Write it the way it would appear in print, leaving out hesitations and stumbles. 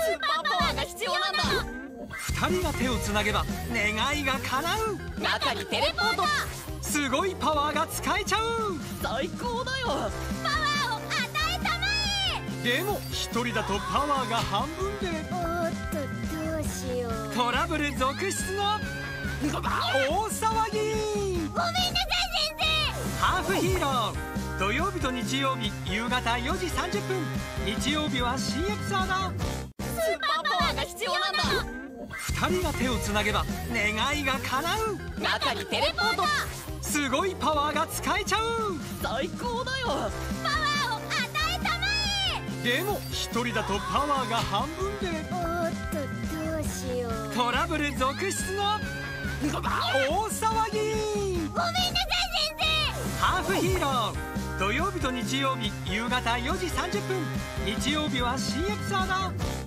ーパーパワーが必要なんだ。 2人が手をつなげば願いが叶う。 中にテレポート。 すごいパワーが使えちゃう。 最高だよ。 パワーを与えたまえ。 でも1人だとパワーが半分で、 おっとどうしよう。 トラブル続出の大騒ぎ。 ごめんなさい先ハーフヒーロー、土曜日と日曜日夕方4時30分、日曜日は CXR だ。 生。スーパーパワーが必要なんだ。 2人が手をつなげば願いが叶う。 中にテレポート。 すごいパワーが使えちゃう。 最高だよ。 パワーを与えたまえ。 でも1人だとパワーが半分で、 おっとどうしよう。 トラブル続出の大騒ぎ。 ごめんなさい先ハーフヒーロー、土曜日と日曜日夕方4時30分、日曜日は CXR だ。